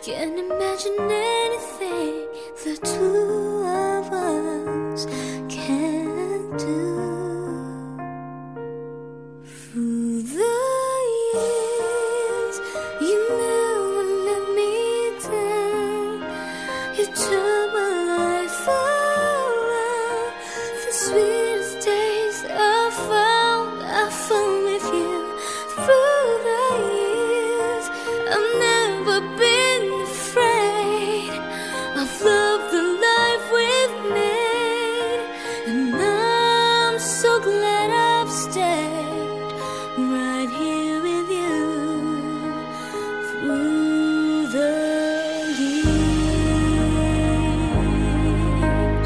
Can't imagine anything the two of us can do. Through the years, you never let me down. You turned my life around. The sweetest days I found with you. Through the years, I've never been afraid. I've loved the life we've made, and I'm so glad I've stayed right here with you through the years.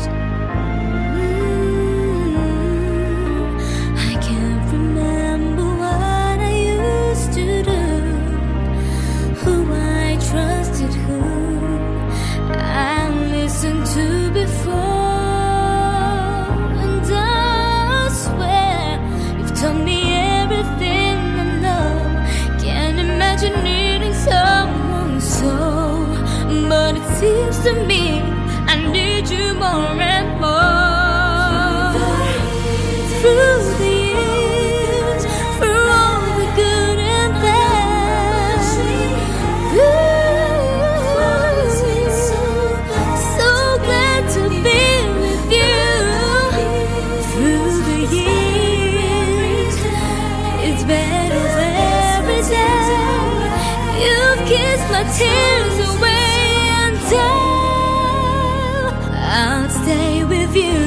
I can't remember what I used to do, who I trusted, who I listened to before. And I swear you've taught me everything I know. Can't imagine needing someone so, but it seems to me I need you more and more. Through the years, through all the good and bad, so glad to be with you. Through the years, it's better every day. You've kissed my tears away, and I'll stay with you.